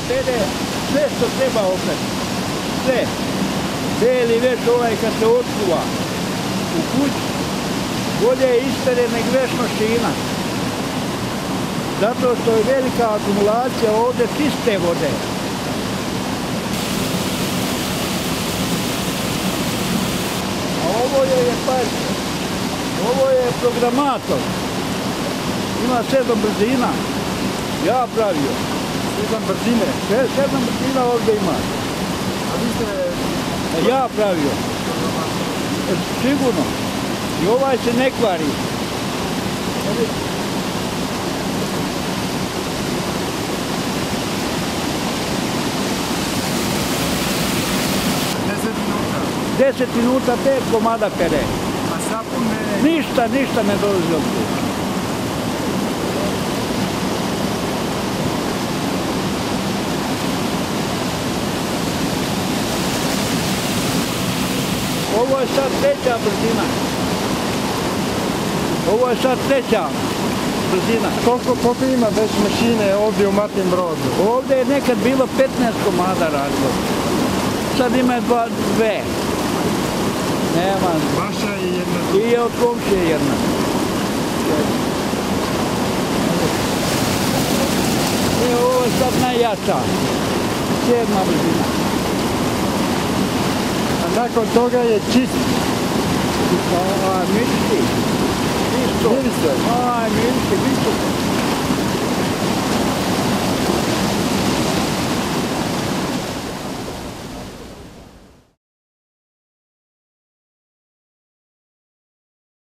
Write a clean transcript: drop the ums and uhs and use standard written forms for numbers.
pere sve što treba oprati. Sve. Cijeli već ovaj kad se otkuva u kući, bolje je ispere nek veš mašina. Zato što je velika akumulacija ovdje čiste vode. A ovo je, pazite, ovo je programator. Ima 7 brzina. Ja pravio. 7 brzine? 7 brzina ovdje ima. A vi ste... Ja pravio. Sigurno. I ovaj se ne kvari. 10 minuta 5 komada pere. A sapun ne... Ništa ne dolazi od tu. Ovo je sad treća brzina. Ovo je sad treća brzina. Koliko ima već mašine ovdje u Martin Brodu? Ovdje je nekad bilo 15 komada radilo. Sad ima 2. Nema. Vaša je jedna. I je od komšije jedna. Ovo je sad najjača. 7. brzina. A nakon toga je čist. Mirisi. Mirisi? Mirisi.